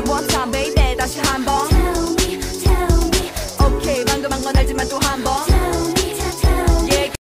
one time baby 다시 한번 Tell me 오케이 방금 한 건